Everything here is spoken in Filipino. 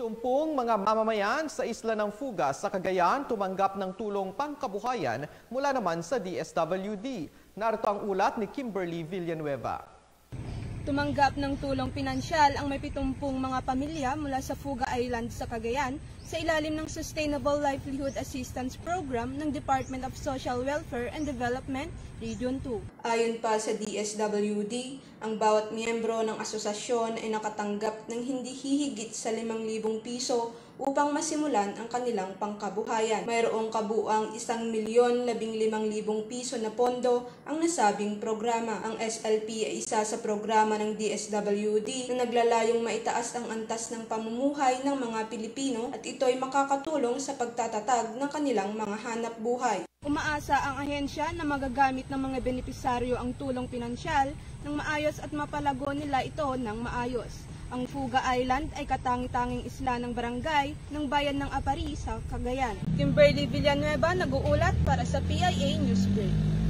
Tumpong mga mamamayan sa isla ng Fuga sa Cagayan tumanggap ng tulong pangkabuhayan mula naman sa DSWD. Narito ang ulat ni Kimberly Villanueva. Tumanggap ng tulong pinansyal ang may 70 mga pamilya mula sa Fuga Island sa Cagayan sa ilalim ng Sustainable Livelihood Assistance Program ng Department of Social Welfare and Development, Region 2. Ayon pa sa DSWD, ang bawat miyembro ng asosasyon ay nakatanggap ng hindi hihigit sa 5,000 piso upang masimulan ang kanilang pangkabuhayan. Mayroong kabuuang 1,015,000 piso na pondo ang nasabing programa. Ang SLP ay isa sa programa ng DSWD na naglalayong maitaas ang antas ng pamumuhay ng mga Pilipino at ito ay makakatulong sa pagtatatag ng kanilang mga hanap buhay. Umaasa ang ahensya na magagamit ng mga benepisaryo ang tulong pinansyal ng maayos at mapalago nila ito ng maayos. Ang Fuga Island ay katangi-tanging isla ng barangay ng bayan ng Apari sa Cagayan. Kimberly Villanueva nag-uulat para sa PIA Newsbreak.